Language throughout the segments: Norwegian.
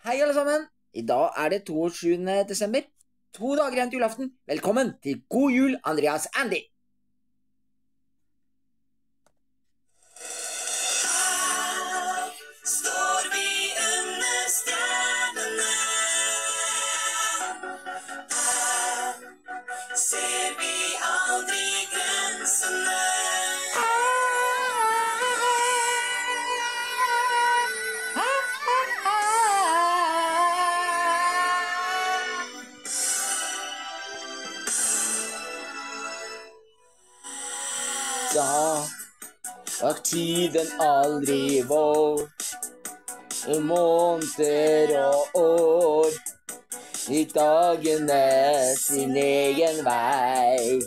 Hei alle sammen! I dag er det 22. desember. 2 dager igjen til julaften. Velkommen til God jul, Andreas Andy! Står vi under stjernene, ser vi aldri grensene. Da var tiden aldri vår, måneder og år gikk dagene sin egen vei.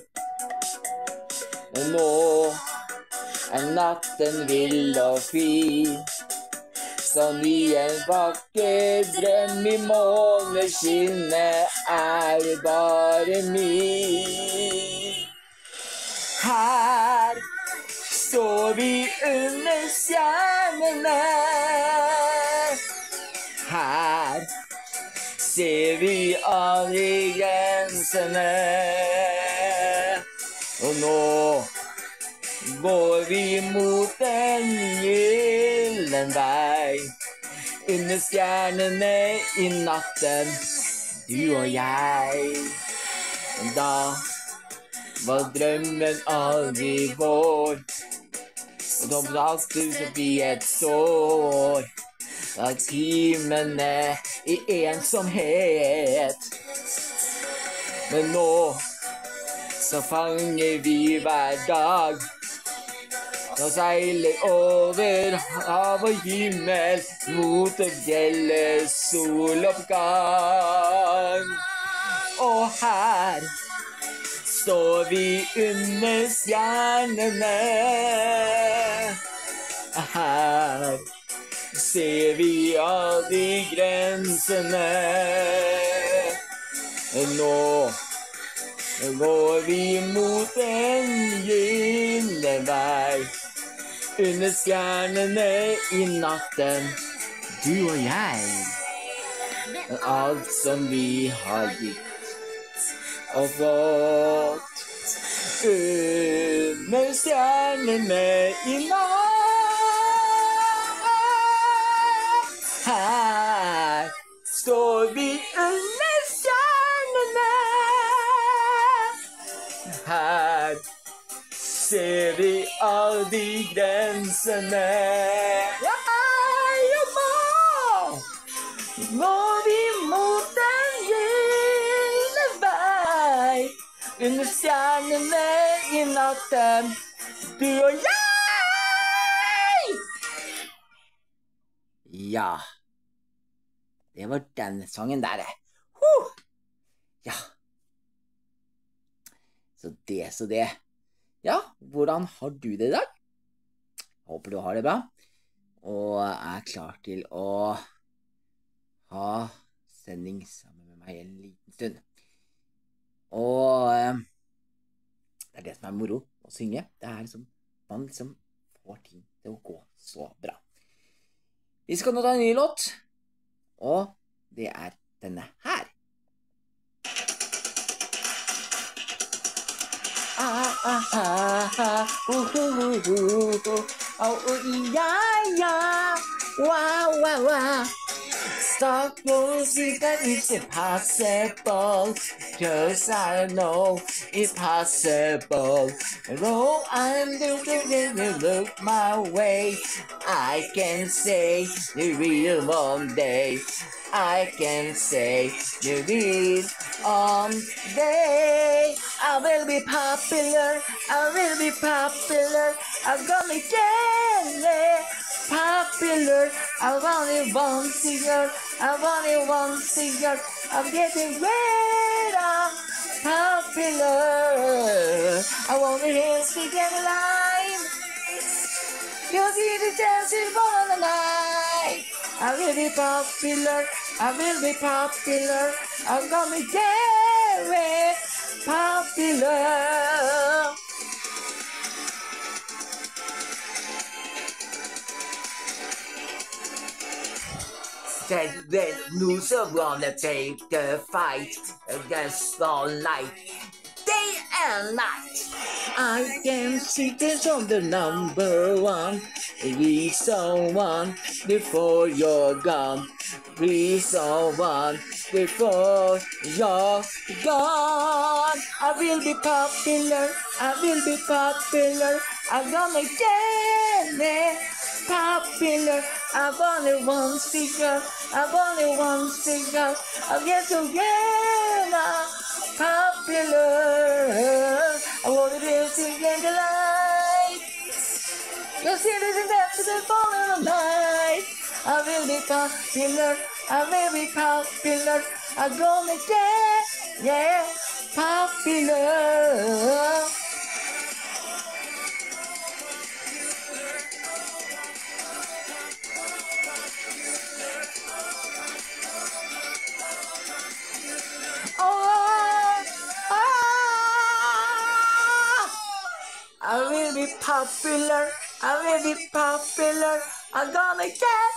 Nå er natten vill og fin, som i en vakker drøm i måneskinnet er du bare min. Her står vi under stjernene. Her ser vi aldri grensene. Og nå går vi mot en gyllen vei. Under stjernene i natten, du og jeg. Da var drømmen aldri vår, og da brast du forbi et sår. Da timene i ensomhet. Men nå så fanger vi hver dag, og seiler over hav og himmel mot det gjelde soloppgang. Og her står vi under stjernene. Her ser vi aldri grensene. Nå går vi mot en gyllen vei. Under stjernene i natten, du og jeg. Alt som vi har gitt og flott under stjernene i natt. Her står vi under stjernene. Her ser vi aldri grensene. Ja, nå vi mot en gyllen vei. Under stjernene i natten, du og jeg! Ja, det var den sangen der. Ja. Så det. Ja, hvordan har du det i dag? Håper du har det bra, og er klar til å ha sending sammen med meg en liten stund. Og det er det som er moro å synge. Det er liksom, man liksom får ting til å gå så bra. Vi skal nå ta en ny låt, og det er denne her. Stop music that is impossible, 'cause I know it's possible. Oh, I'm looking look my way. I can say the real one day. I can say the real day. I will be popular. I will be popular. I'm gonna get it. Popular, I only one singer, I only one singer, I'm getting better. Popular, I want to hear speak and alive. You'll see the dancing for the night. I will be popular, I will be popular, I'm gonna get it. Popular. Then loser wanna take the fight against all night, day and night. I can see this on the number one. Be someone before you're gone. Be someone before you're gone. I will be popular. I will be popular. I'm gonna get popular. I've only one figure. I've only one figure. I'll get together. Popular. I wanna be singing the light. The cities and dance and fall in the night. I will be popular. I will be popular. I'm gonna get popular. I will be popular. I will be popular. I'm gonna get.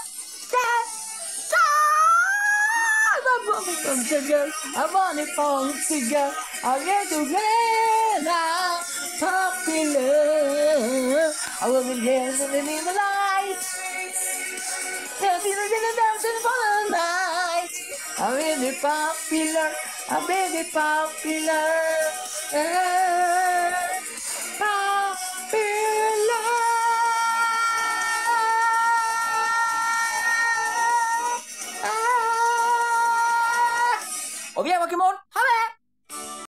I want it from sugar. I want it from sugar. I'll get together. Popular. I will be dancing in the light. Dancing in the dancing for the night. I will be popular. I will be popular.